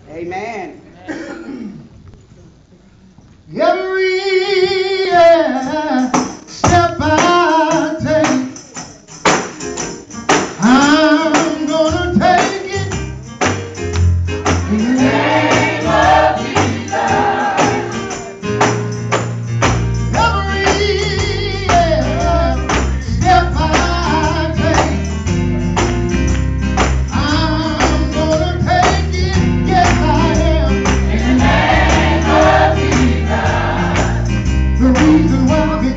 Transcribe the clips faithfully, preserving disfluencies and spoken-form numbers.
Amen. Every uh, step I take, I'm gonna take it in the name of Jesus. Every uh, step I take, I'm gonna take it. Yes, I am. In the name of Jesus. The reason why.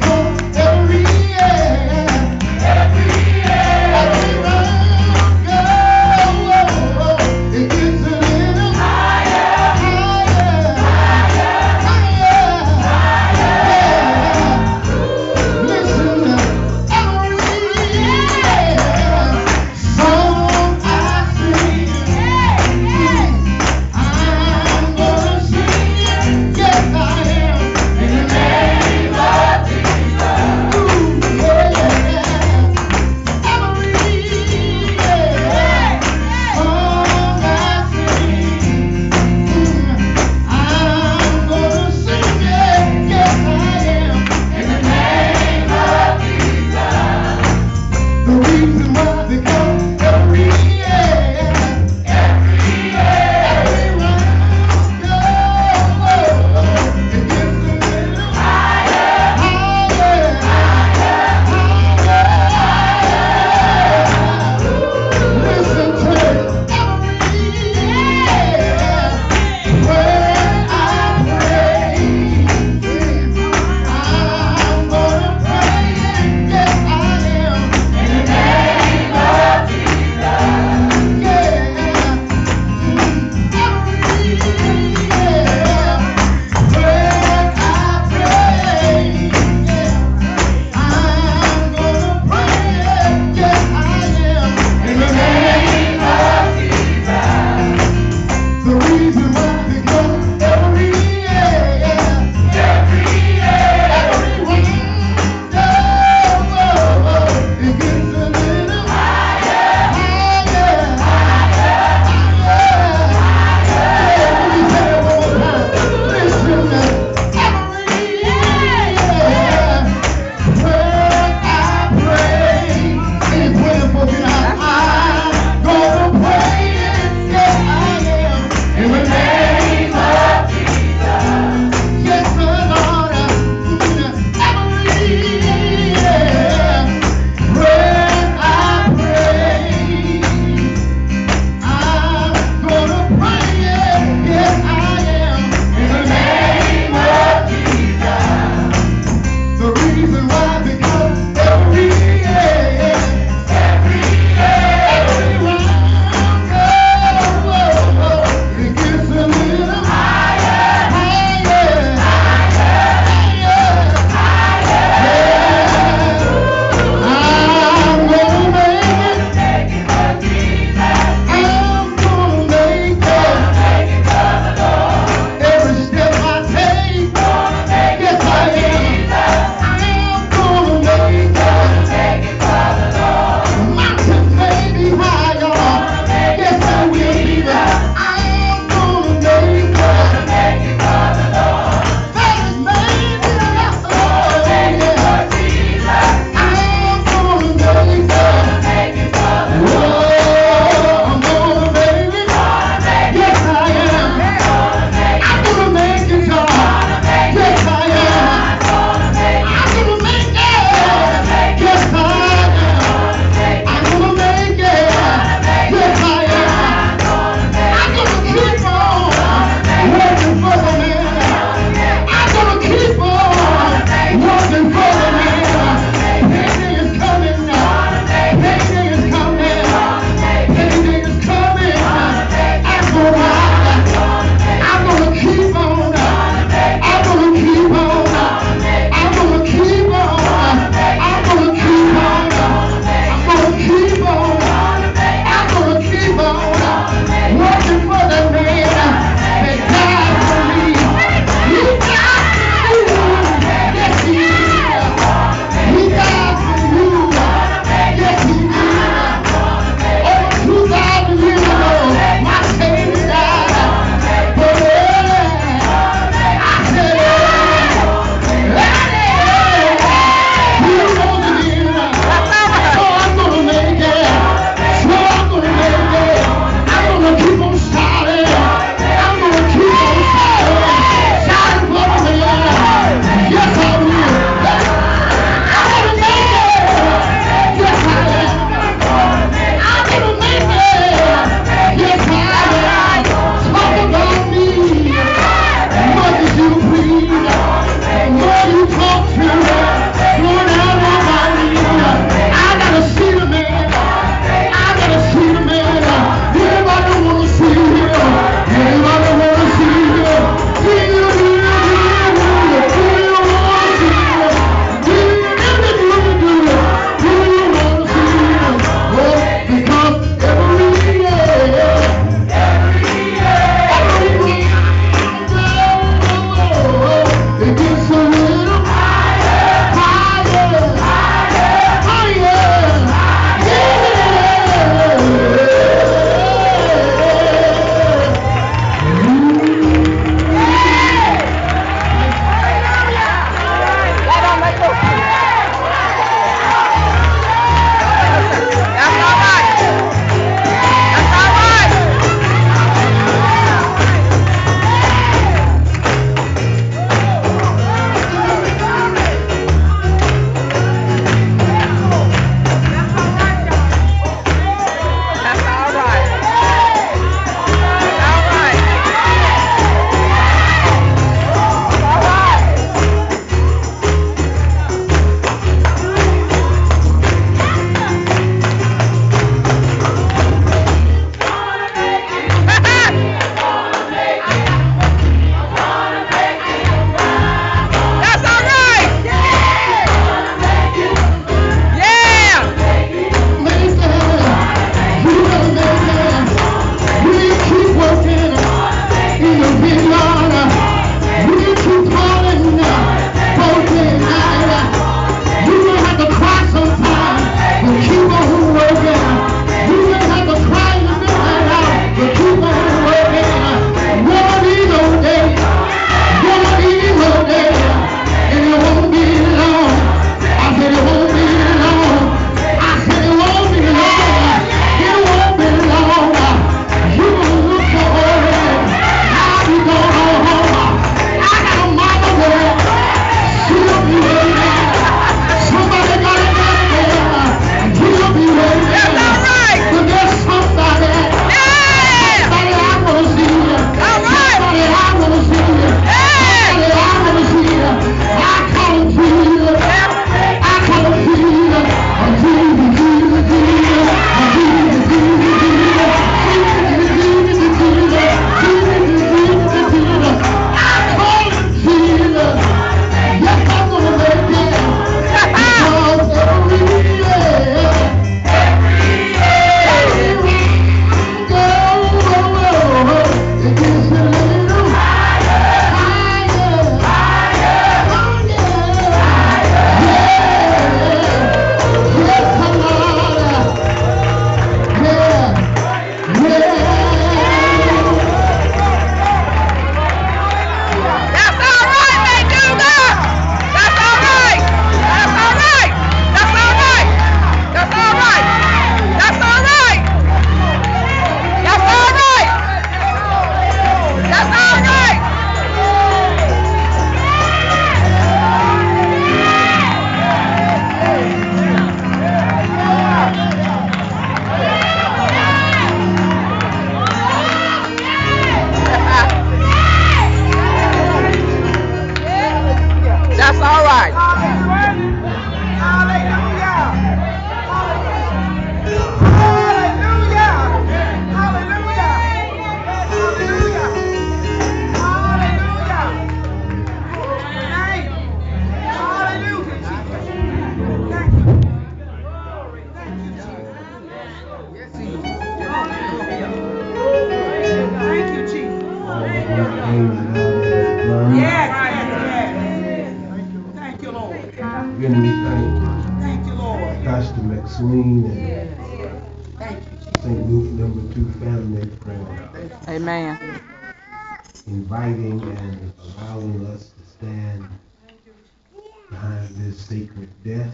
things that God has done. Yes, yes, yes. Thank you, Lord. Again, we thank Thank you, Lord. Pastor McSween and Thank you, Saint Luke number two family for Amen. inviting and allowing us to stand behind this sacred death.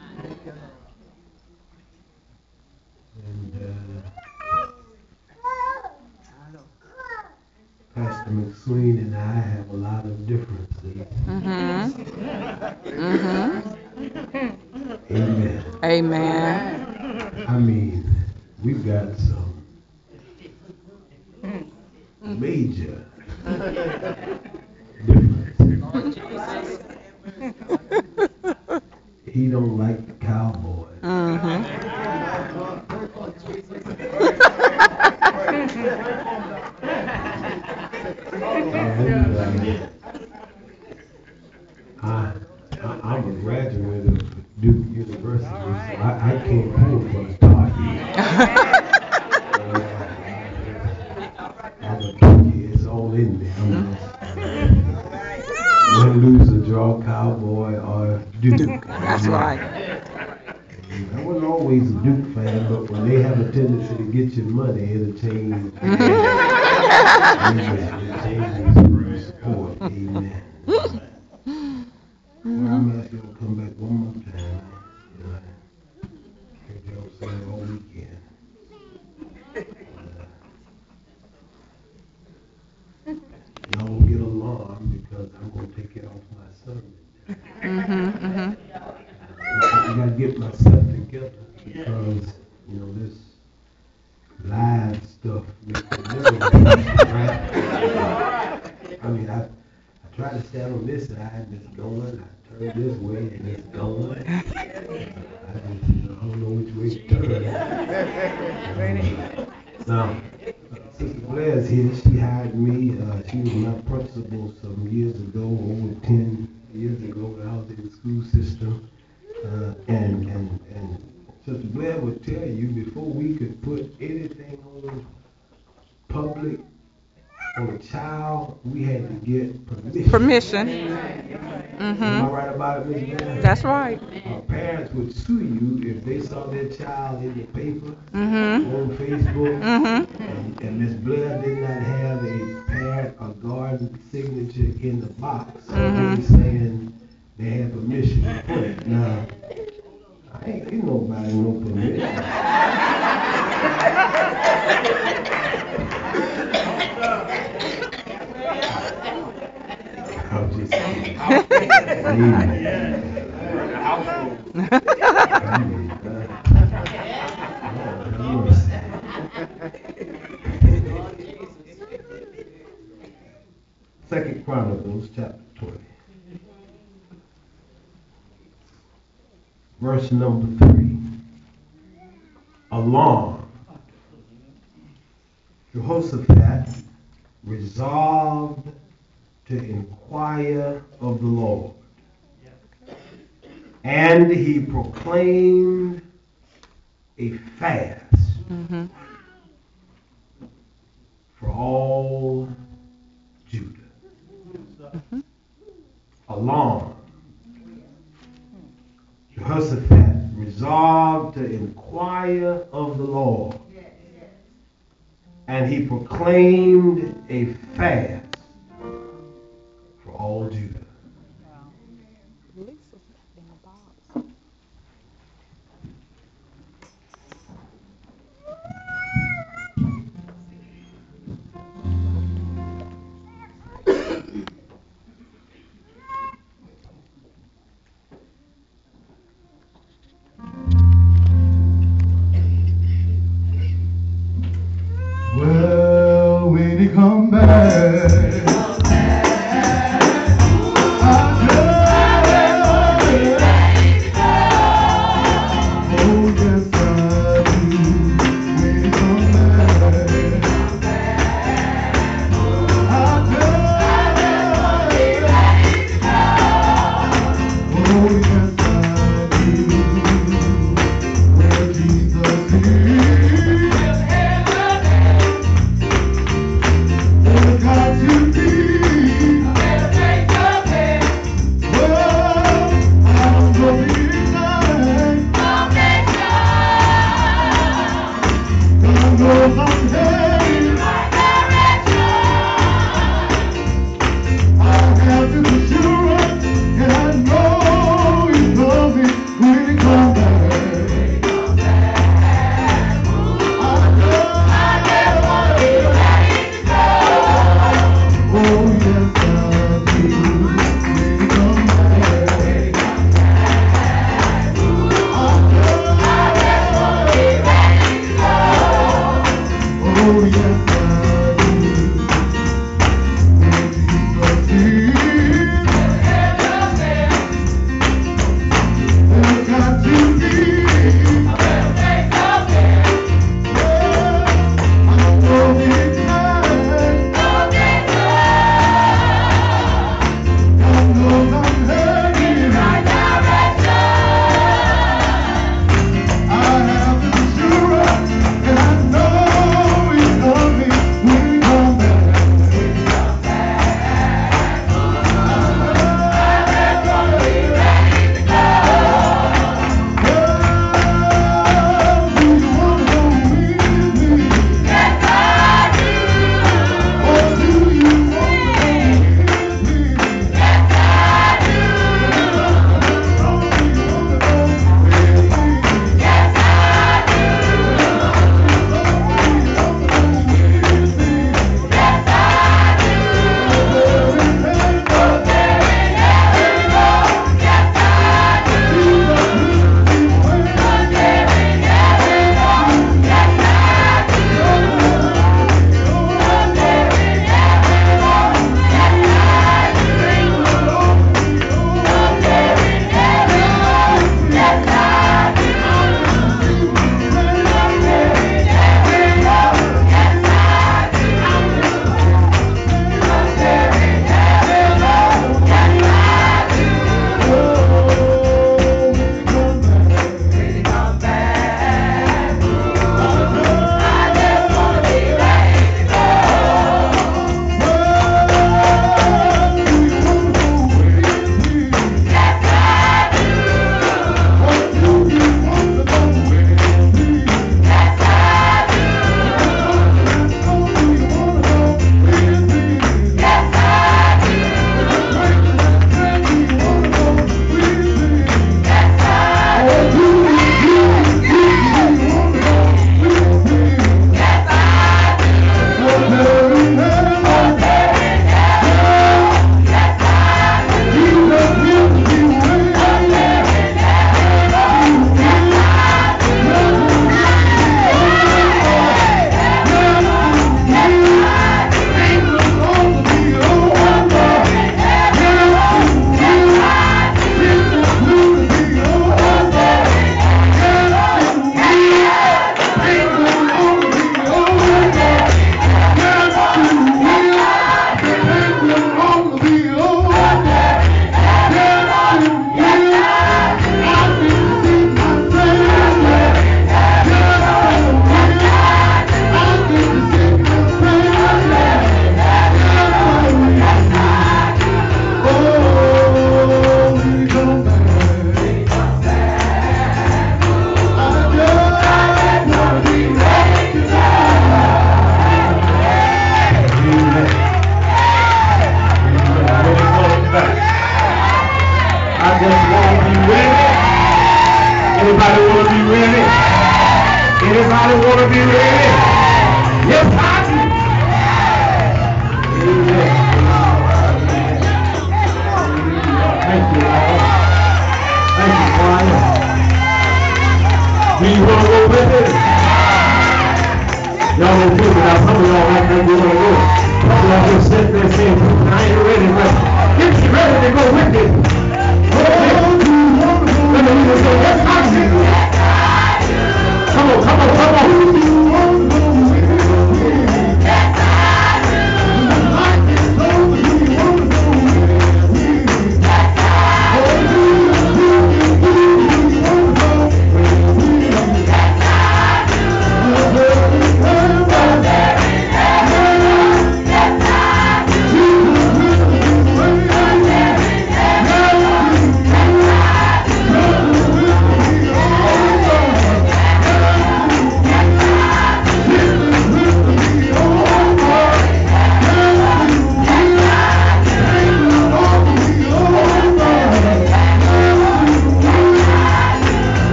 And uh, Pastor McSween and I have a lot of differences. Mm-hmm. Mm-hmm. Amen. Amen. I mean, we've got some major differences. He don't like the Cowboys. Mm-hmm. And uh, I, I, I'm a graduate of Duke University, so I, I can't pull for the Tar I'm a Duke, it's all in me. I'm just win, lose, or draw, Cowboy or Duke. Duke. That's right. I wasn't always a Duke fan, but when they have a tendency to get your money, it'll change. Amen. It'll change your support. Amen. Well, I'm asking you to come back one more time. I heard y'all say it all weekend. Uh, y'all won't get alarmed because I'm going to take it off my sermon. Mm-hmm. Mm-hmm. I got to get myself together because, you know, this live stuff makes it nervous, right? I mean, I, I try to stand on this side and it's going. I turn this way and it's going. I just, you know, I don't know which way to turn. Now, Sister Blair's here. She hired me. Uh, she was my principal some years ago, over ten years ago when I was in the school system. Uh, and, and, and Sister Blair would tell you before we could put anything on public on a child, we had to get permission. Permission. Am I Mm-hmm. right about it, Miz Blair? That's right. Uh, parents would sue you if they saw their child in the paper, Mm-hmm. on Facebook, Mm-hmm. and, and Miz Blair did not have a parent or guardian signature in the box, so Mhm. they saying they had permission to put it. Now, I ain't give nobody no permission. I'm just kidding. Amen. Amen. Lord have mercy. Second Chronicles chapter twenty. Verse number three. Alarm. Jehoshaphat resolved to inquire of the Lord. And he proclaimed a fast Mm-hmm. for all Judah. Mm-hmm. Alarm. Jehoshaphat resolved to inquire of the Lord. And he proclaimed a fast for all Judah. Well, when he come back, I know, oh yes I do. When he come back, I know, oh yes I do. Where Jesus is. Got to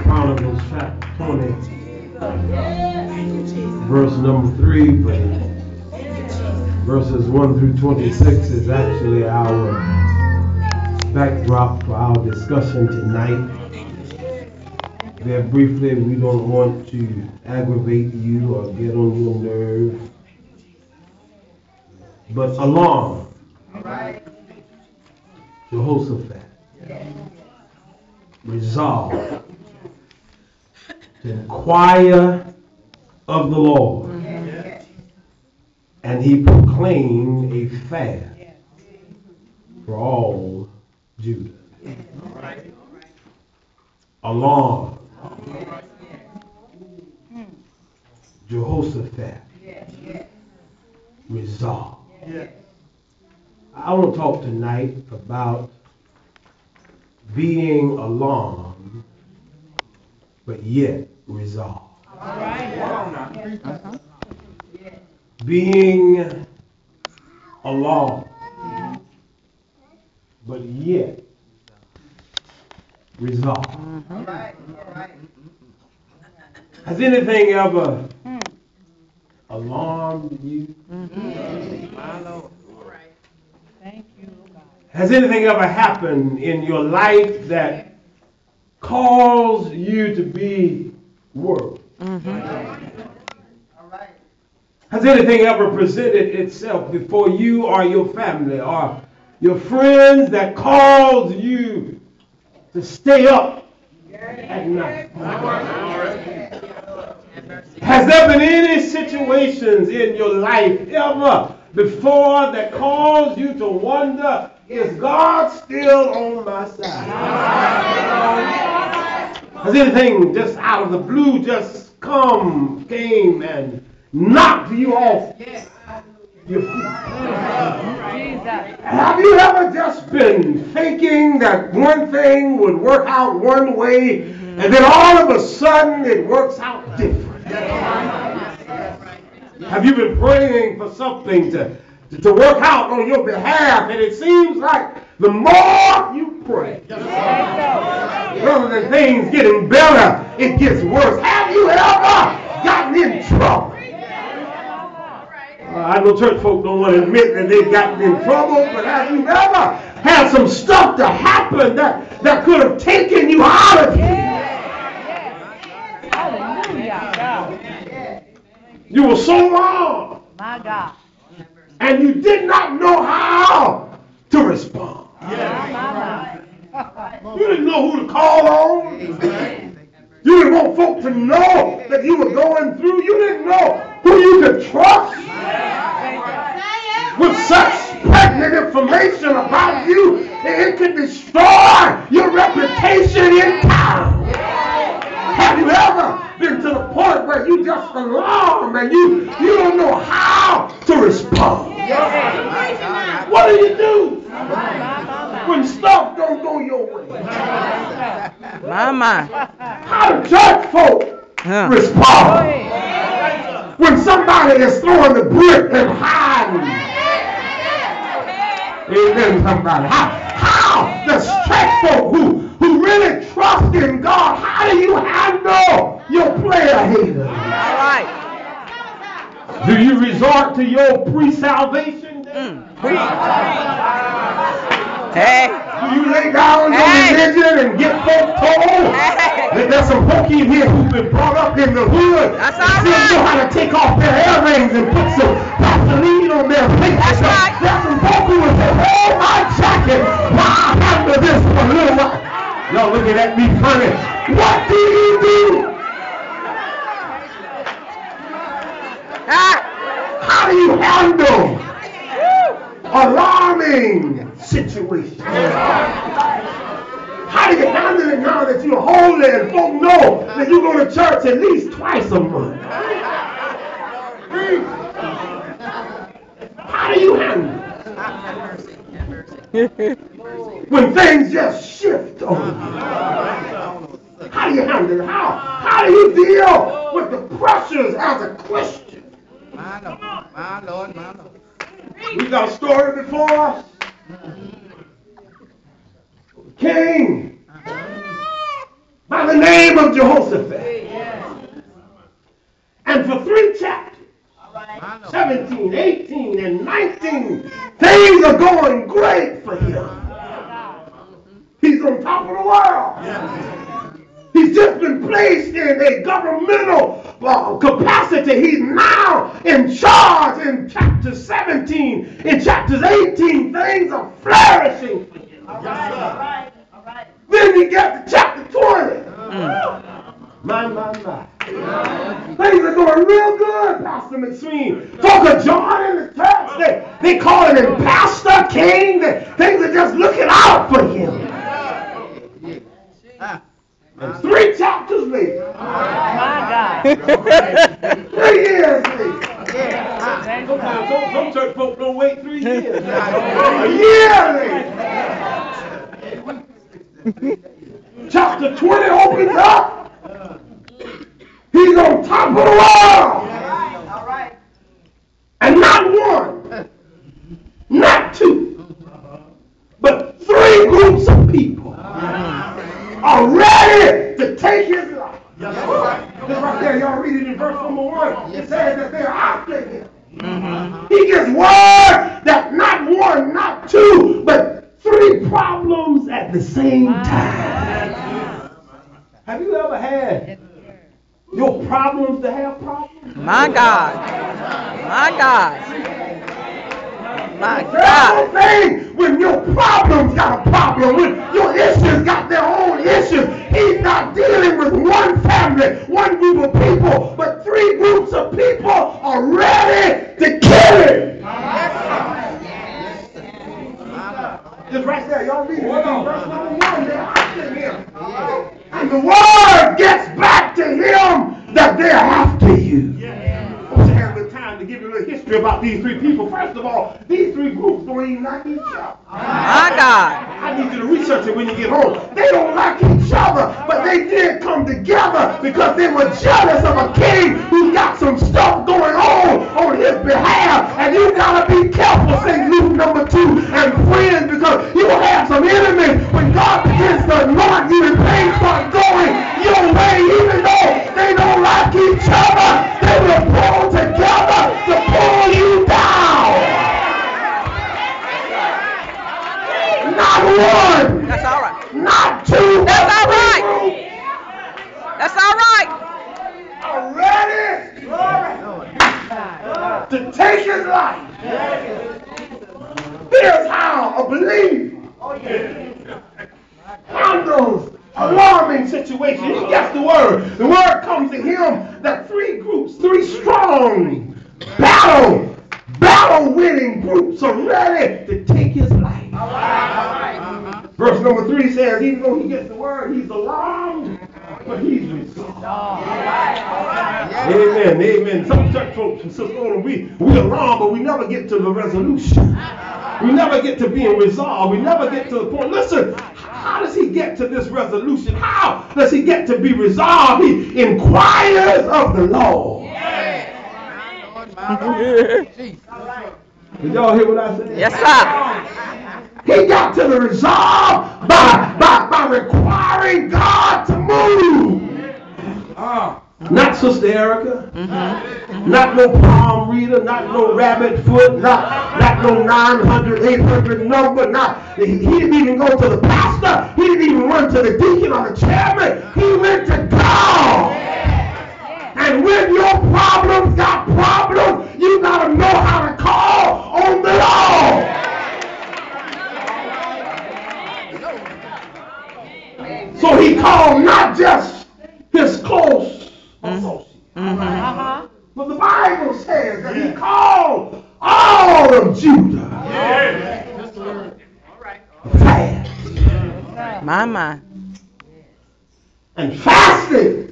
Chronicles chapter twenty, verse number three, but verses one through twenty-six is actually our backdrop for our discussion tonight. Very briefly, we don't want to aggravate you or get on your nerve, but alarm, Jehoshaphat, resolve to inquire of the Lord, and he proclaimed a fast for all Judah. Alarm, Jehoshaphat, resolve. I want to talk tonight about being alarmed, but yet resolved. Being alarmed, but yet resolved. Has anything ever alarmed you? Has anything ever happened in your life that caused you to be worried? Has anything ever presented itself before you or your family or your friends that caused you to stay up at night? Has there been any situations in your life ever before that caused you to wonder, is God still on my side? Has anything just out of the blue just come, came and knocked you off your feet? Have you ever just been thinking that one thing would work out one way, and then all of a sudden it works out different? Have you been praying for something to, to, to work out on your behalf, and it seems like the more you pray, rather than things getting better, it gets worse? Have you ever gotten in trouble? Uh, I know church folk don't want to admit that they've gotten in trouble, but have you ever had some stuff to happen that, that could have taken you out of here? You were so wrong. My God. And you did not know how to respond. You didn't know who to call on. You didn't want folk to know that you were going through. You didn't know who you could trust with such pregnant information about you. It could destroy your reputation in town. Have you ever been to the point where you just alarmed and you, you don't know how to respond? What do you do when stuff don't go your way? Mama. How do church folk respond when somebody is throwing the brick and hiding? Amen, somebody. How, how does church folk who, who really trust in God, how do you handle your player haters? All right. Do you resort to your pre-salvation day? Mm. Hey. Do you lay down your Hey. religion and get folk told Hey. that there's some folk in here who've been brought up in the hood That's and all still right. know how to take off their earrings and put some Vaseline on their face? That's right. There's some folk who will say, hold my jacket while I handle this for a little while. Y'all looking at me funny. What do you do? Ah. How do you handle alarming situations? How do you handle it now that you're holy and folk know that you go to church at least twice a month? How do you handle it when things just shift on you? How do you handle it? How, how do you deal with the pressures as a Christian? My Lord, my Lord, my Lord. We got a story before us. King by the name of Jehoshaphat. And for three chapters, seventeen, eighteen, and nineteen, things are going great for him. He's on top of the world. He's just been placed in a governmental uh, capacity. He's now in charge in chapter seventeen. In chapters eighteen, things are flourishing for him. All right, all right, all right. Then you get to chapter twenty. Mm. My, my, my. Things are going real good, Pastor McSween. Folk are joining the church. They, they calling him Pastor King. They, things are just looking out for him. And three chapters later. My God. Three years later. Sometimes some, some church folk don't wait three years. A year later. Chapter twenty opens up. He's on top of the world. All right. And not one, not two, but three groups of people are ready to take his life. This right there, y'all read it in verse number one. It says that they're after him. Mm-hmm. He gets word that not one, not two, but three problems at the same time. Have you ever had your problems to have problems? My God. My God. My That's God. the thing. When your problems got a problem, when your issues got their own issues, he's not dealing with one family, one group of people, but three groups of people are ready to kill him. Just right there, y'all read it. Verse number one, they're after him. And the word gets back to him that they're after you. I want to have the time to give you a little history about these three people. First of all, these three groups don't even like each other. My God. I need you to research it when you get home. They don't like each other, but they did come together because they were jealous of a king who's got some stuff going on on his behalf. And you gotta be careful, Saint Luke number two, and friends, because you will have some enemies when God begins to anoint you and things start going your way, even though they don't like each other. They will pull together to pull you down. Not one. That's all right. Not two. That's all but right. three groups That's all right. are ready to take his life. Here's how a believer handles alarming situation. He gets the word. The word comes to him that three groups, three strong battle, battle winning groups are ready to take his life. Verse number three says, even though he gets the word, he's alarmed, but he's resolved. Amen, amen. Some church folks and sisters, we, we alarmed, but we never get to the resolution. We never get to being resolved. We never get to the point. Listen, how does he get to this resolution? How does he get to be resolved? He inquires of the Lord. Did y'all hear what I said? Yes, sir. He got to the resolve by, by, by requiring God to move. Uh, not Sister Erica, Mm-hmm. not no palm reader, not no rabbit foot, not, not no nine hundred, eight hundred number, not, he, he didn't even go to the pastor, he didn't even run to the deacon or the chairman, he went to God. And when your problems got problems, you gotta know how to call on the Lord. So he called not just his close associates, Mm-hmm. but the Bible says that he called all of Judah. Fast. My, my. And fasting.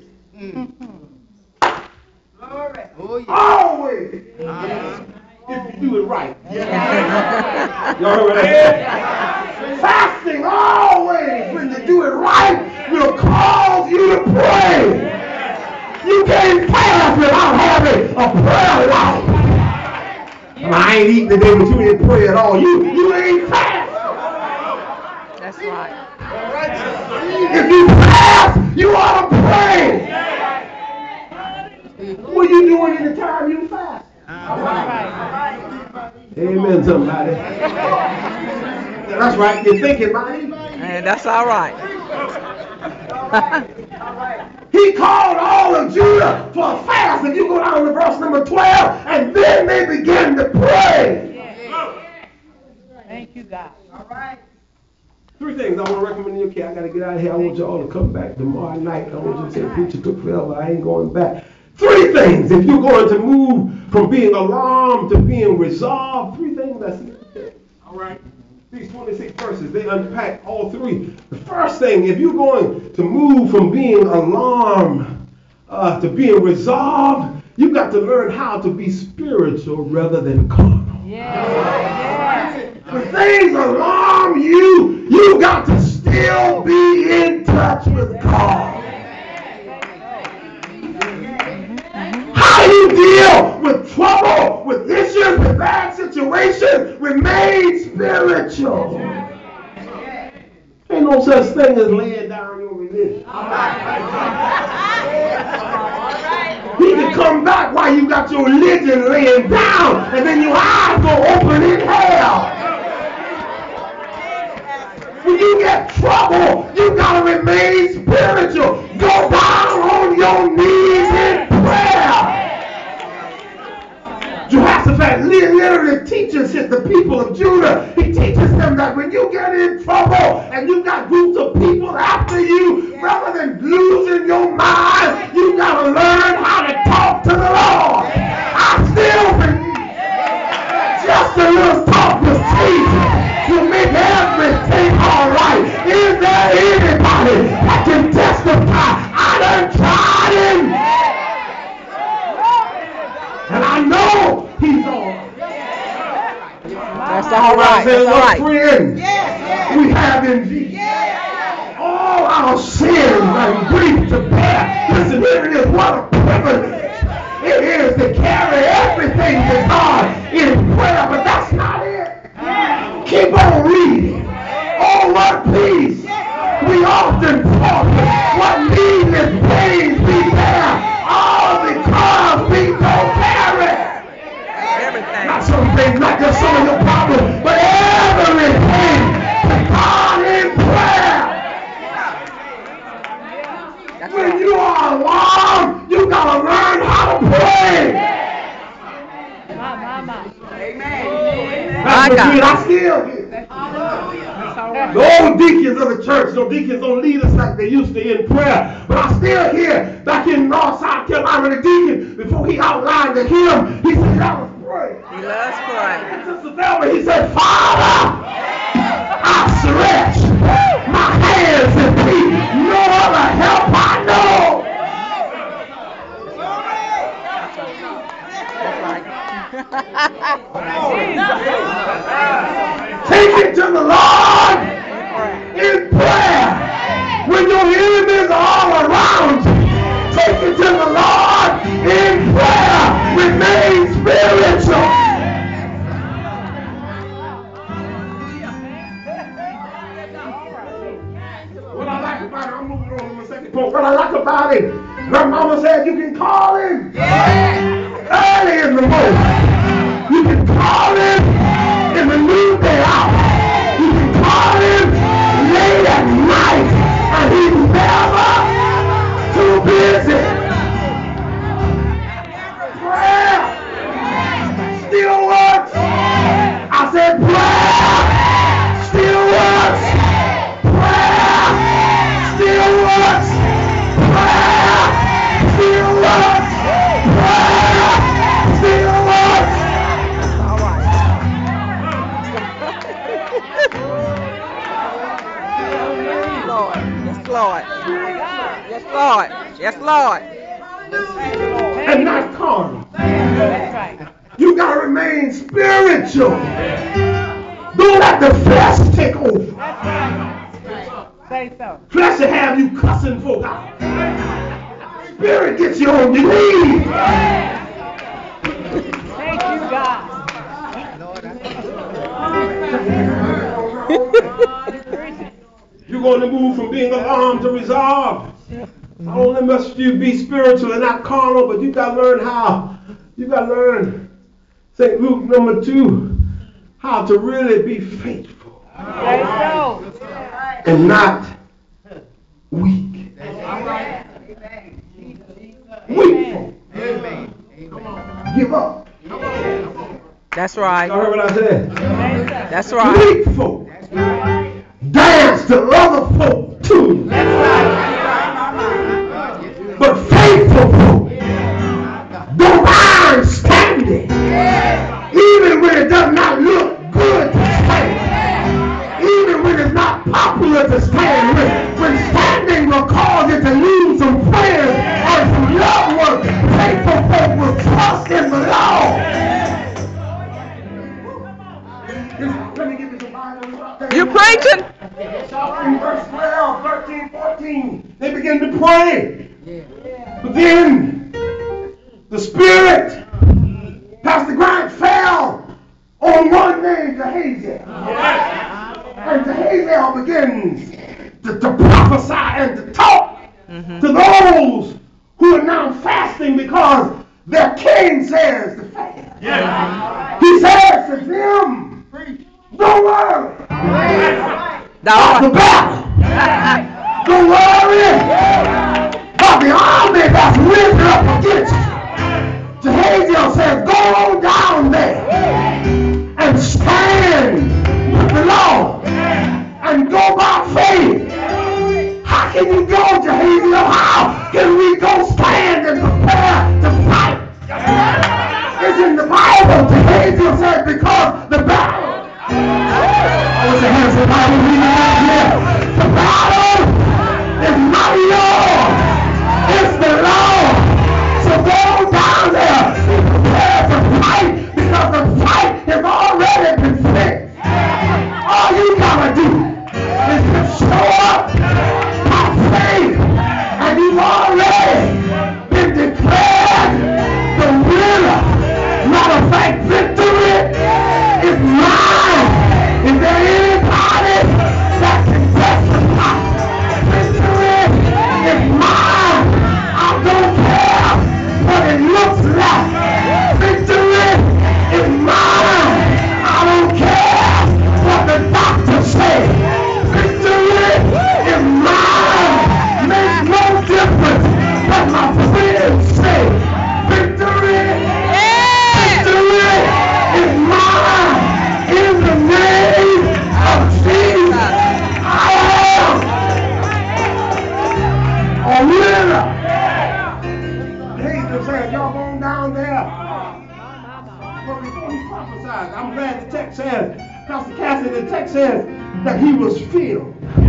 Always. If you do it right. Y'all heard what I said? Fasting always, when you do it right, will cause you to pray. You can't fast without having a prayer life. I ain't eating today, but you ain't pray at all. You, you ain't fast. That's right. If you fast fast, you ought to pray. What are you doing in the time you fast? Amen, somebody. That's right. You're thinking, mighty. And that's all right. He called all of Judah for a fast. If you go down to verse number twelve, and then they began to pray. Thank you, God. All right. Three things I want to recommend to your kid. I got to get out of here. I want you all to come back tomorrow night. I want you to say, preacher took forever. I ain't going back. Three things. If you're going to move from being alarmed to being resolved, three things I see. All right. These twenty-six verses, they unpack all three. The first thing, if you're going to move from being alarmed uh, to being resolved, you got to learn how to be spiritual rather than carnal. Yeah. When things alarm you, you got to still be in touch with God. How you deal with trouble, with issues, with bad situations, remain spiritual. Ain't no such thing as laying down your religion. He can come back while you got your religion laying down, and then your eyes go open in hell. When you get trouble, you gotta remain spiritual. Go down on your knees in prayer. Jehoshaphat literally teaches the people of Judah. He teaches them that when you get in trouble and you got groups of people after you, rather than losing your mind, you gotta learn how to talk to the Lord. I still believe just a little talk with Jesus will make everything all right. Is there anybody that can testify? I done tried him, and I know he's all right. That's all right. Say, That's all right. friend, we have in Jesus all our sins and grief to bear. Listen, here it is. What a privilege it is to carry everything to God in prayer, but that's not it. Keep on reading. Oh, what peace we often forfeit. What needless pains we bear, all because we don't carry. Everything. Not some things, not just some of your problems, but everything to God in prayer. That's When right. you are alarmed, you gotta learn how to pray. My, my, my. My That's what God. I still hear. That's all right. The old deacons of the church, no deacons don't lead us like they used to in prayer. But I still hear back in North South Carolina, the deacon, before he outlined the hymn, he said, I was praying. He loves praying. And Sister Velma, he said, Father, I stretch my hands and feet. No other help I know. Take it to the Lord in prayer. When your enemies are all around you, take it to the Lord in prayer. Remain spiritual. What I like about it, I'm moving on to my second point. What I like about it, my mama said you can call him early in the morning. You can call him in the noonday hour. You can call him late at night, and he's never too busy. Prayer still works. I said prayer still works. Prayer still works. Prayer still works. Prayer still works. All right. Lord. Yes, Lord. Yes, Lord. Yes, Lord. And not carnal. That's right. You gotta remain spiritual. Don't let the flesh take over. That's right. Say so. Flesh will have you cussing folk out. Spirit gets you on your knees. Thank you, God. You're going to move from being alarmed to resolved. Not only must you be spiritual and not carnal, but you got to learn how. You got to learn, Saint Luke number two, how to really be faithful. Say so. And not weak. Weak folk. Amen. Give up. That's right. Y'all heard what I said? That's right. Weak folk dance to other folk too. But faithful folk don't mind standing. Even when it does not look good to stand. Even when it's not popular to stand. When, when standing will cause it to lose some friends and some loved ones. Faithful folk will trust in the Lord. Let me give you some Bible. You preaching? In verse twelve, thirteen, fourteen, they begin to pray. But then the Spirit, Pastor Grant, fell on one named Jehaziel. And Jehaziel begins to, to prophesy and to talk Mm-hmm. to those who are now fasting because their king says to fast. He says to them, don't worry about the battle. Don't worry about the army that's risen up against you. Jehaziel says, go on down there and stand with the Lord and go by faith. How can you go, Jehaziel? How can we go stand and prepare to fight? It's in the Bible. Jehaziel said, because the battle. I wish I had somebody reading out here. The battle is not yours. It's the Lord. So go down there and prepare to fight because the fight has already been fixed. All you gotta do is to show up by faith, and you've already been declared the winner. Matter of fact, victory is mine. Is there anybody that can testify? Victory is mine. I don't care what it looks like. Victory is mine. I don't care what the doctors say. Victory is mine. Makes no difference what my friends say. Victory, victory is mine. In the name of Jesus, I am a winner. Jesus said, y'all going down there. But before he prophesied, I'm glad the text says, Pastor Cassie, the text says that he was filled.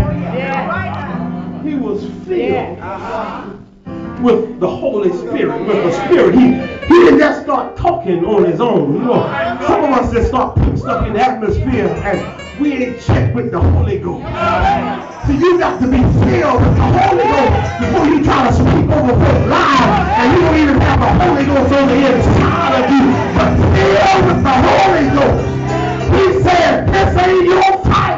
He was filled with the Holy Spirit, with the Spirit. He, he didn't just start talking on his own. You know, some of us just start putting stuff in the atmosphere and we ain't checked with the Holy Ghost. So you got to be filled with the Holy Ghost before you try to speak over folks' lives, and you don't even have the Holy Ghost on the inside of you, but filled with the Holy Ghost. He said, this ain't your fight.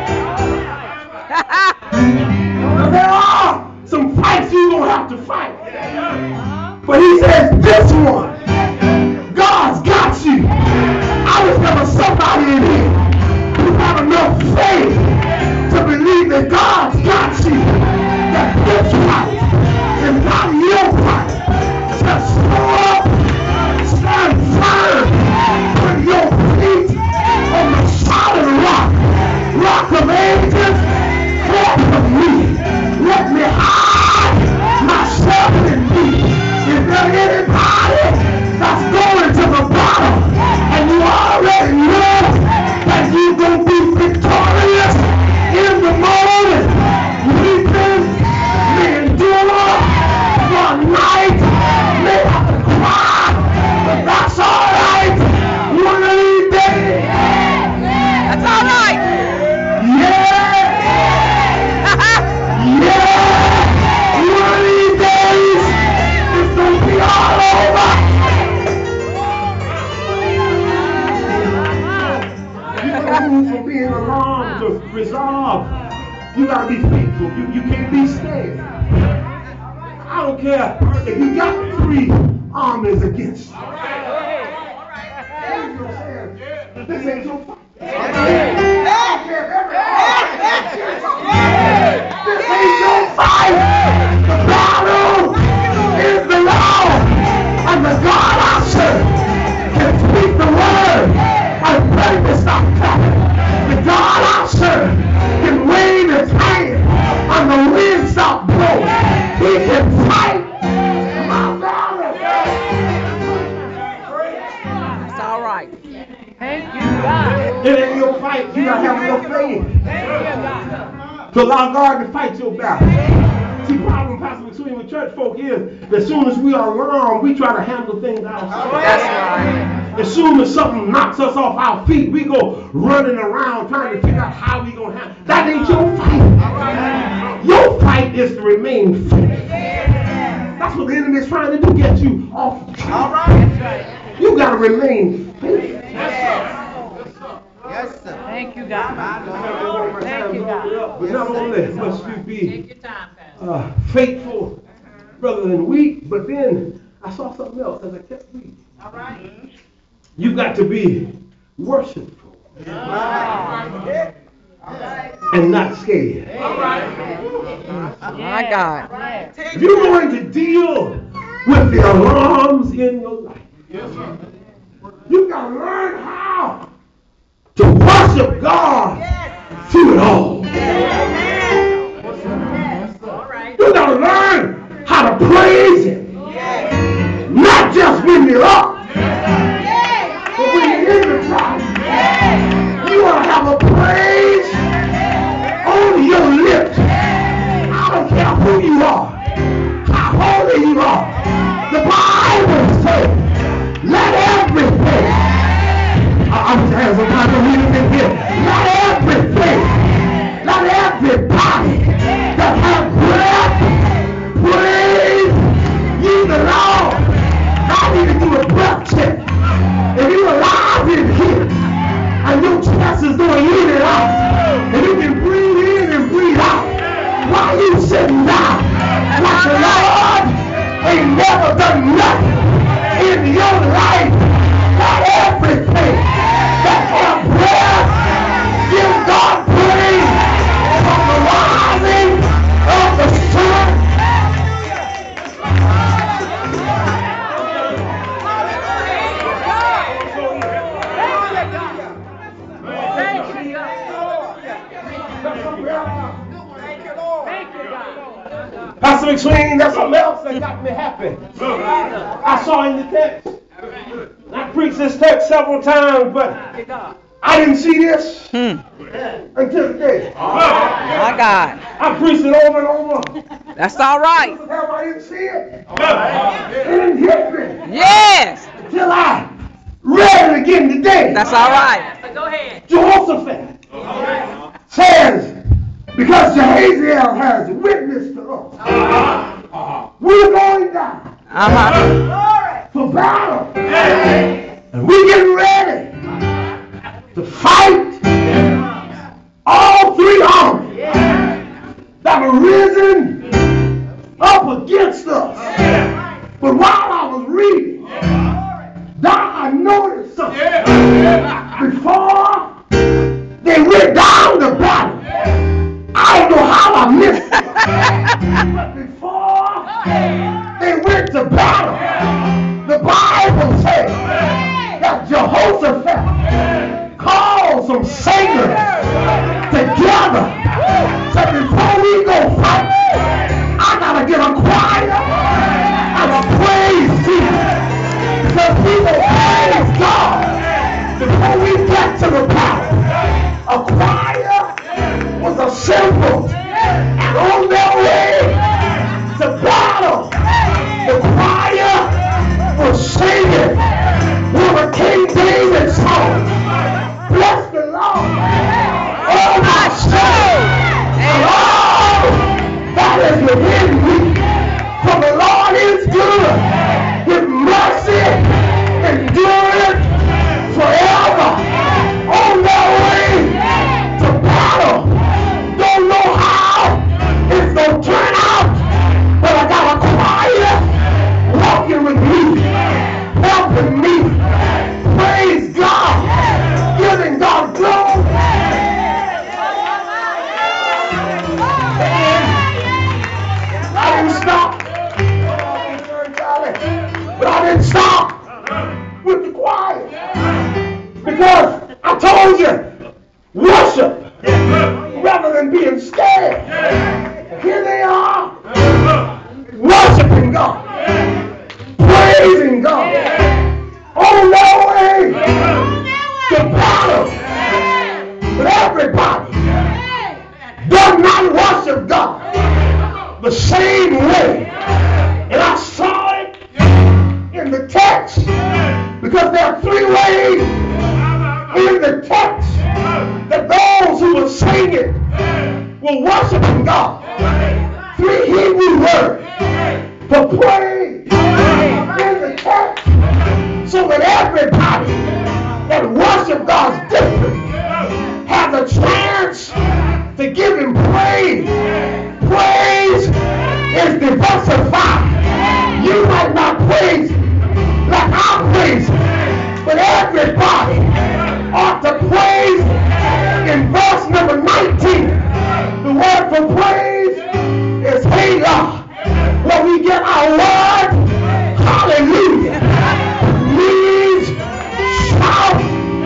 There are some fights you're going to have to fight. But he says, this one, God's got you. I was never somebody in here who have enough faith to believe that God's got you. That this fight is not your fight. Just show up, stand firm, put your feet on the solid rock, rock of ages, forth of me. Let me hide myself in thee. Is there anybody that's going to the bottom and you already know that you're going to be victorious in the morning? Weeping may endure for a night, may have to cry, but that's all right. One of these days. That's all right. Yeah. Yeah. One of these days, it's going to be all over. You got to move from being alarmed to resolve. You got to be faithful. You, you can't be scared. don't care if you got three armies against you. This ain't your fight. This ain't your fight. The battle is the Lord, and the God I serve can speak the word and break the stop coming. The God I serve can wave his hand and the wind stop blowing. He can fight my battle. That's all right. Thank you, God. It ain't your fight. You gotta have your faith Thank you, God. to allow God to fight your battle. See, the problem, Pastor McSween, with church folk is that as soon as we are alarmed, we try to handle things ourselves. That's right. As soon as something knocks us off our feet, we go running around trying to figure out how we gonna handle. That ain't your fight. Your fight is to remain faithful. That's what the enemy is trying to do, get you off track. All right. You gotta remain faithful. Yes, sir. Thank you, God. My Lord. Thank you, God. But not only must you be uh, faithful rather than weak, but then I saw something else as I kept reading. All right. You got to be worshipful and not scared. My God. If you're going to deal with the alarms in your life, you got to learn how to worship God through it all. You got to learn how to praise Him, not just when you're up, but when you're in the trouble. You ought to have a praise on your lips. I don't care who you are, how holy you are. The Bible says, let everything, I was having some kind of reading in here, let everything, let everybody that have breath praise ye the Lord. I need to do a breath check. If you're alive in here, and your chest is going in and out, and you can breathe in and breathe out, why you sitting down? Like the Lord ain't never done nothing in your life. Not everything that have breath, give God praise from the rising of the sun. Pastor McSween, that's something else that got me happy. I saw in the text. I preached this text several times, but I didn't see this Hmm. until today. My God. I preached it over and over. That's all right. I didn't see it. It didn't hit me Yes. until I read it again today. That's all right. Jehoshaphat says, because Jehaziel has witnessed to us, we're going down Uh-huh. for battle. And we're getting ready to fight all three armies that have risen up against us. But while I was reading, now I noticed something. Before they went down to battle, I don't know how I missed it. But before they went to battle, the Bible says that Jehoshaphat called some singers together. Said, before we go fight, I gotta get a choir and a praise team. Because we will praise God before we get to the battle. A choir was a symbol, and on their way to battle, the choir was singing one of King David's songs. Bless the Lord, oh my soul, and all that is within me. For the Lord is good, His mercy endureth forever. On their way to battle, don't told you, worship rather than being scared. Here they are, worshiping God, praising God, on their way to battle. But everybody does not worship God the same way. And I saw it in the text, because there are three ways in the text that those who will sing it will worship God. Three Hebrew words for praise in the text, so that everybody that worship God's different has a chance to give him praise. Praise is diversified. You might not praise like I praise, but everybody ought to praise. In verse number nineteen, the word for praise is Hagar, where we get our word, hallelujah, means shout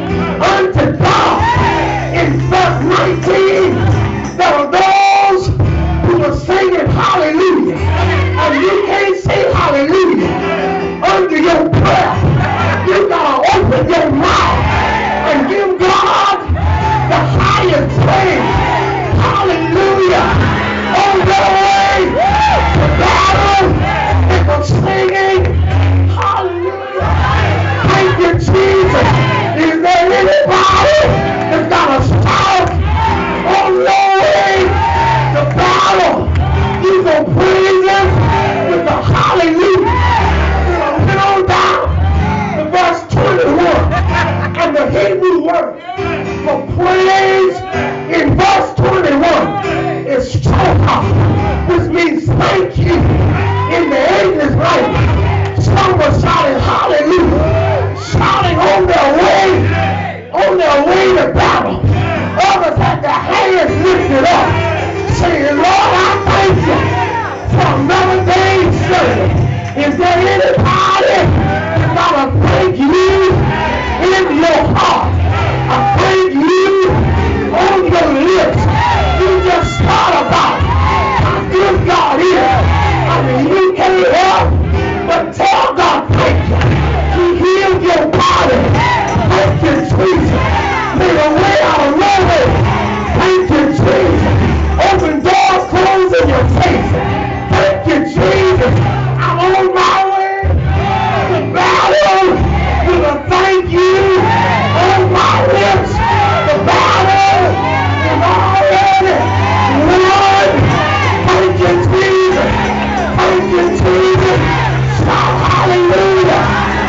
unto God. In verse nineteen, there are those who are singing hallelujah, and you can't say hallelujah under your breath. You gotta open your mouth and give God the highest praise. Hallelujah. On their way to battle, they were singing hallelujah. Thank you, Jesus. Is there anybody that's got a shout on their way to battle? You gonna praise him with the hallelujah. Get on down to verse twenty-one, and the Hebrew word for praise in verse twenty-one is shofar, which means thank you in the English language. Some were shouting hallelujah, shouting on their way, on their way to battle. Others had their hands lifted up, saying, Lord, I thank you for another day's service. Is there anybody that gotta thank you in your heart? I thank you on your lips. You just thought about how good God is. I mean, you can't help but tell God thank you. He healed your body. Thank you, Jesus. Made a way out of no way. Thank you, Jesus. Open doors, closed in your face. Thank you, Jesus. I'm on my way to battle with a thank you on my lips. The battle is already won. Thank you, Jesus. Thank you, Jesus. Shout hallelujah.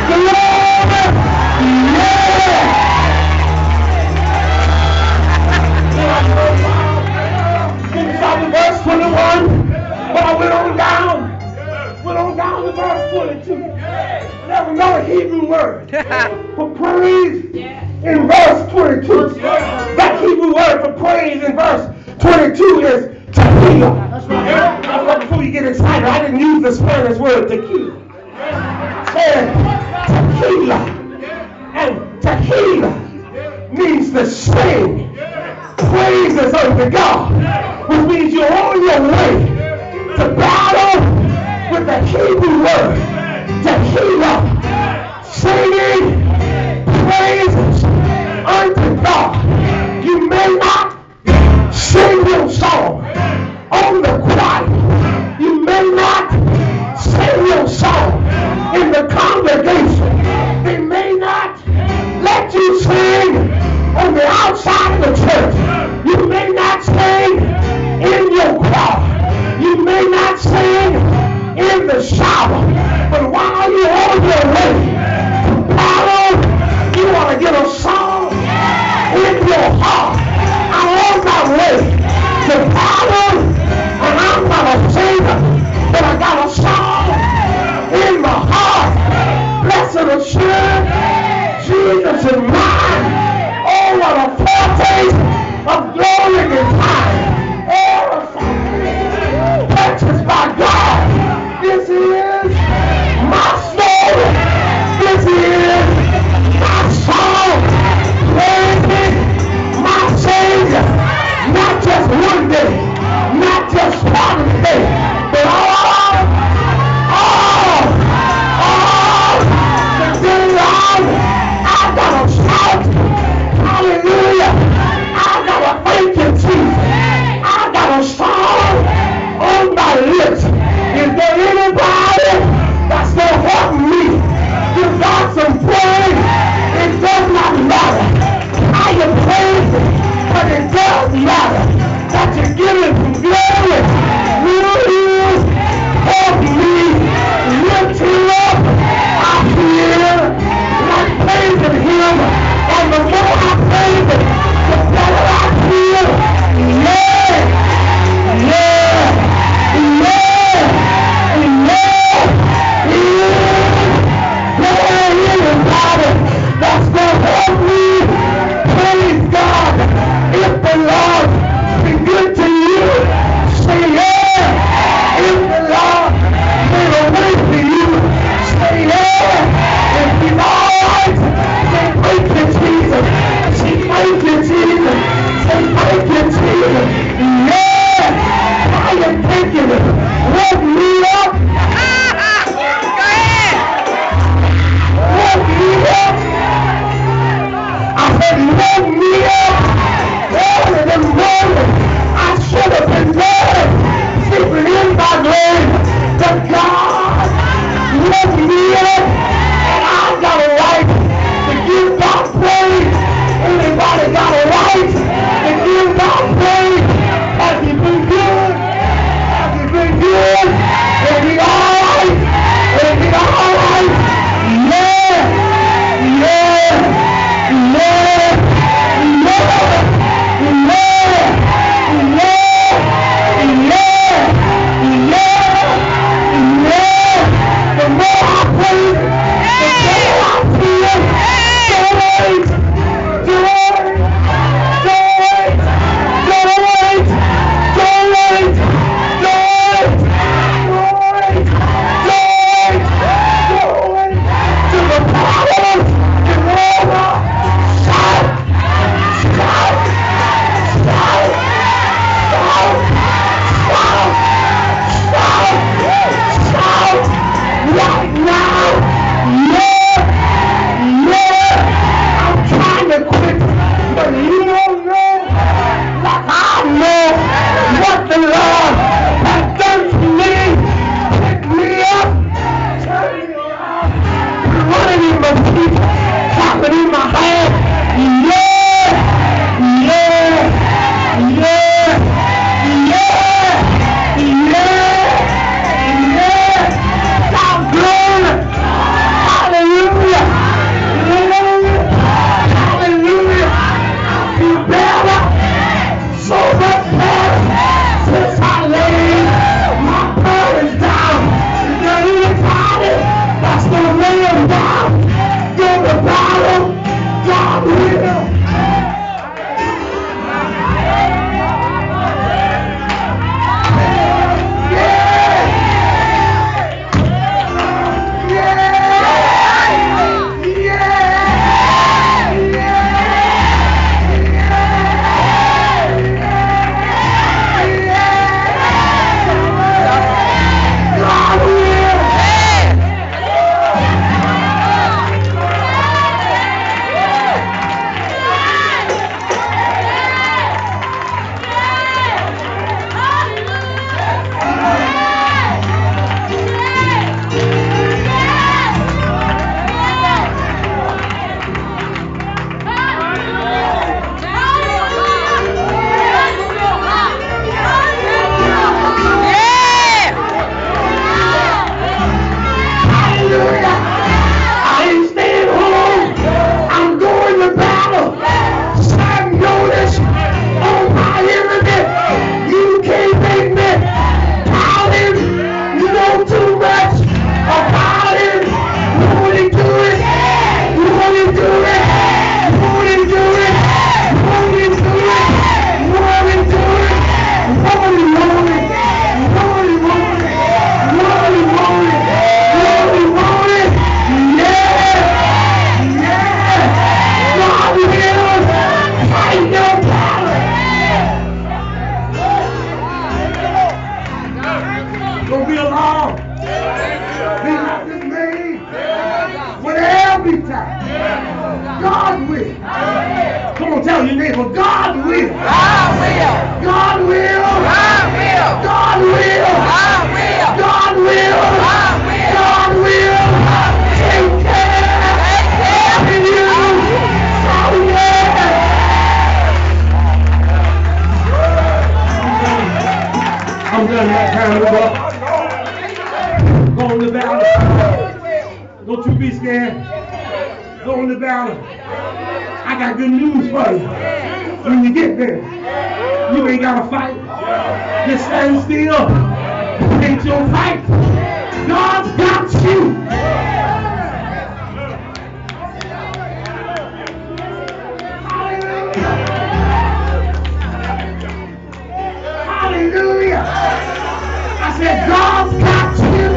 Glory. Yeah. Stop at verse twenty-one. But I went on down. Went on down to verse twenty-two. There's another Hebrew word for praise in verse twenty-two. That Hebrew word for praise in verse twenty-two is tequila. That's right. That's right. Before you get excited, I didn't use the Spanish word tequila. I said tequila. And tequila means to sing praises unto God, which means you're on your way to battle with the Hebrew word tequila, singing praises unto God. You may not sing your song on the choir. You may not sing your song in the congregation. They may not let you sing on the outside of the church. You may not sing in your choir. You may not sing in the shower. But while you're on your way to battle, you want to get a song in your heart. I'm on my way to battle, and I'm not a singer, but I got a song in my heart. Blessed assurance, Jesus is mine. Oh, what a foretaste of glory divine. Oh, purchased by God. This is my story. This is my song. Praise time. God will. Come on, tell your neighbor, God will. God will. God will. God will. God will. God will. God will. God will. God will. Take care of you. Oh, yeah. I'm done that time, Lord. Go on the battle. Don't you be scared. Go on the battle. I got good news for you. When you get there, you ain't got to fight. Just stand still. It ain't your fight. God's got you. Hallelujah. I said, God's got you.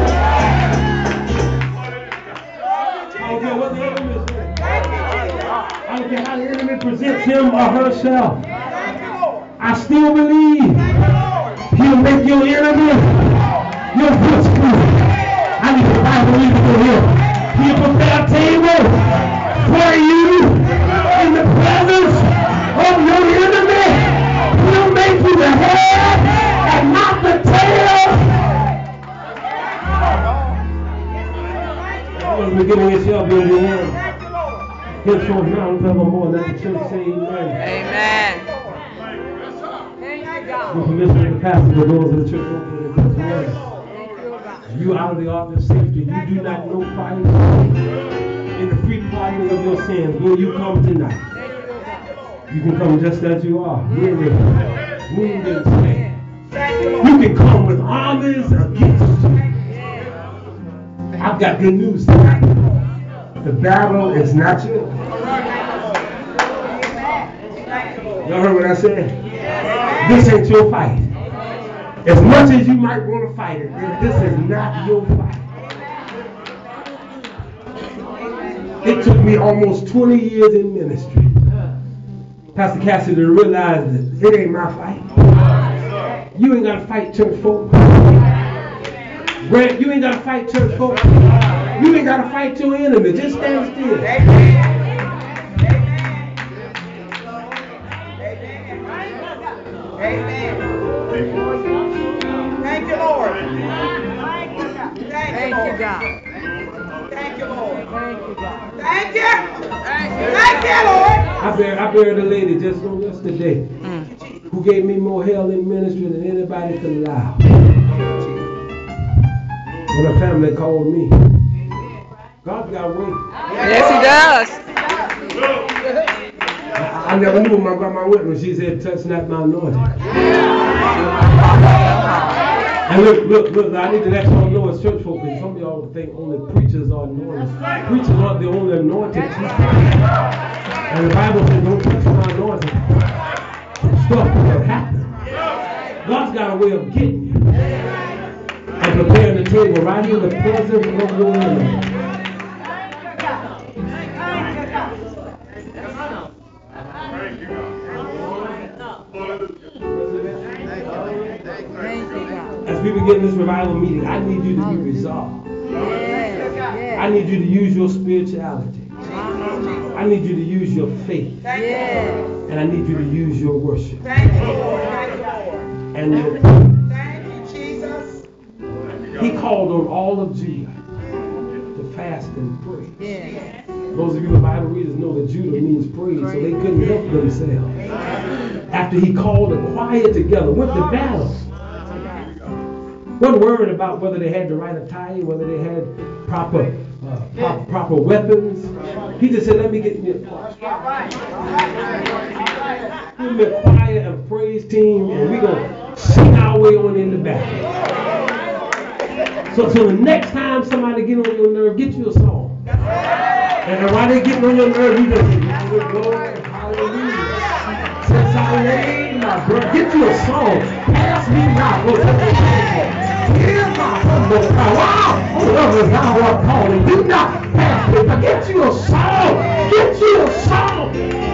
I don't care what the enemy is saying. I don't care how the enemy presents him or herself. I still believe he'll make your enemy your footstool. I need the Bible reading for him. He'll prepare a table for you in the presence of your enemy. He'll make you the head and not the tail. The beginning it shall be the end. Henceforth now and forevermore, let the church say amen. Amen. With permission of the pastor, the doors of the church open in this way. You out of the ark of safety. You do not know Christ. In the free pardoning of your sins, will you come tonight? You can come just as you are. Weary, wounded, sad. You can come with armies against you. I've got good news tonight. The battle is not yours. Y'all heard what I said? This ain't your fight. As much as you might want to fight it, this is not your fight. It took me almost twenty years in ministry, Pastor Cassidy, to realize that it ain't my fight. You ain't got to fight church folk. Grant, you ain't got to fight church folk. You ain't got to fight your enemy. Just stand still. Amen. Thank you, Lord. Thank you, God. Thank you, Lord. Thank you, God. Thank you. Thank you, Lord. I buried, I buried a lady just on yesterday who gave me more hell in ministry than anybody could allow. When her family called me, God's got a way. Yes, he does. I, I never knew my grandma went when she said, touch not my anointing. And look, look, look, I need to let y'all know as church folk, because some of y'all think only preachers are anointed. Preachers aren't the only anointed people. And the Bible says, don't touch my anointing. Stuff will happen. God's got a way of getting you and preparing the table right here in the presence of your enemy. As we begin this revival meeting, I need you to be resolved. I need you to use your spirituality. I need you to use your faith. And I need you to use your worship. Thank you, Lord. Thank you, Lord. And your praise. Thank you, Jesus. He called on all of Judah to fast and pray. Those of you who are Bible readers know that Judah means praise, so they couldn't help themselves. After he called the choir together, went to battle. Wasn't worried about whether they had the right attire, whether they had proper uh, pro- proper weapons. He just said, let me get me a choir. Give me a choir and praise team, and we're going to sing our way on in the battle. So, so the next time somebody get on your nerve, get you a song. And while they getting on your nerve, you just say, glory, hallelujah. Since I laid my brother, get you a song. Pass me not. Hear my humble cry. Wow, oh, love is now what I'm calling. Do not pass me, but get you a song. Get you a song.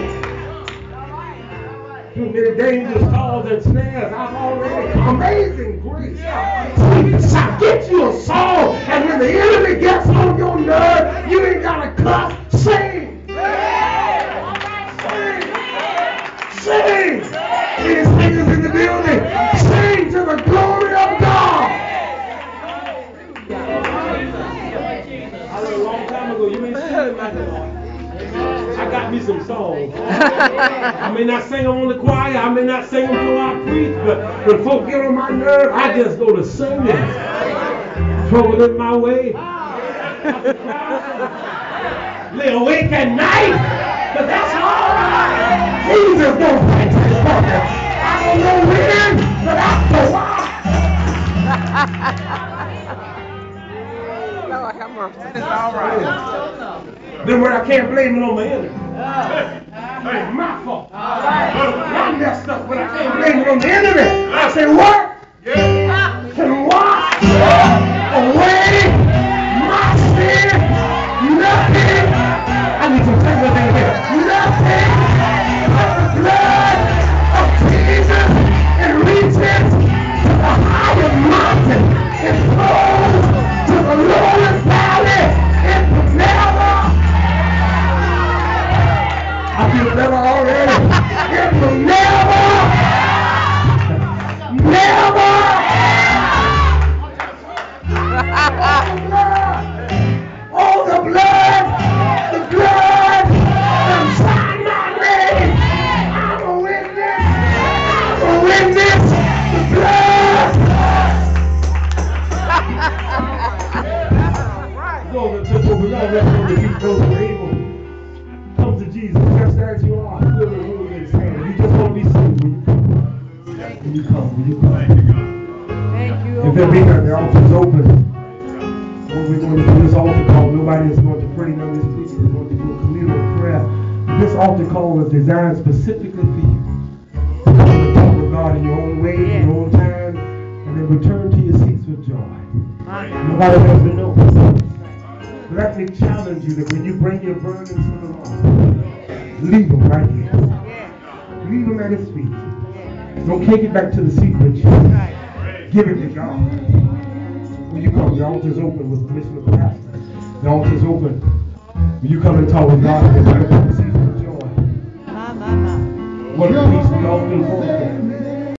Too many dangerous calls and snares. I've already amazing grace. So get you a song, and when the enemy gets on your nerve, you ain't gotta cuss, say go. You ain't singing like the Lord. I got me some songs. I may not sing them on the choir. I may not sing them before I preach. But when folks get on my nerve, I just go to singing. Trouble in my way. Lay awake at night. But that's all right. Jesus don't fight his purpose. I don't know when, but after why. Lord have mercy. It's all right. Then when I can't blame it on my enemy. It's my fault. I messed up, but I can't blame it on the enemy. I say, what can wash away my sin? Nothing. I need some technical thing here. Nothing but the blood of Jesus. It reaches to the higher mountain. It flows to the lowest valley. It will never. I feel better already. It will never, never. Oh, the blood, the blood, and sign my name. I'm a witness. I'm a witness. The blood. Those are just over there. Let's go to these those who are able. Come to Jesus just as you are. Feel the Holy Ghost hand. You just want to be saved. Will you come? Will you come? Thank you. If there be none, the altar is open. What we're going to do this altar call, nobody is going to pray. None of these preachers is going to do a communal prayer. This altar call was designed specifically for you. To come to talk with God in your own way, in your own time, and then return to your seats with joy. Nobody wants to know. Let me challenge you that when you bring your burdens to the Lord, leave them right here. Leave them at his feet. Don't take it back to the seat with you. Give it to God. When you come, the altar is open with permission of the pastor. The altar is open. When you come and talk with God, and return to the seat with joy. What a peace we often forget.